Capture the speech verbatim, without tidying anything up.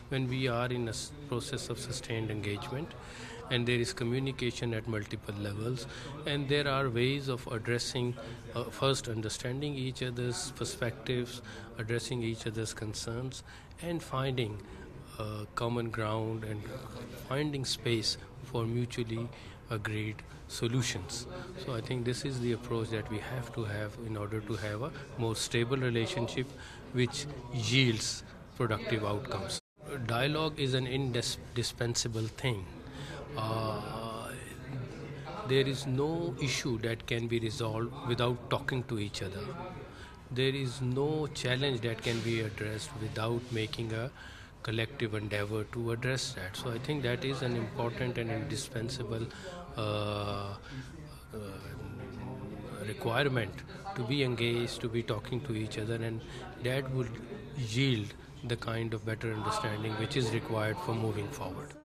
when we are in a s- process of sustained engagement and there is communication at multiple levels, and there are ways of addressing, uh, first understanding each other's perspectives, addressing each other's concerns, and finding uh, common ground and finding space for mutually agreed solutions. So I think this is the approach that we have to have in order to have a more stable relationship which yields productive outcomes. Dialogue is an indispensable thing. Uh, there is no issue that can be resolved without talking to each other. There is no challenge that can be addressed without making a collective endeavor to address that. So I think that is an important and indispensable uh, uh, requirement to be engaged, to be talking to each other, and that would yield the kind of better understanding which is required for moving forward.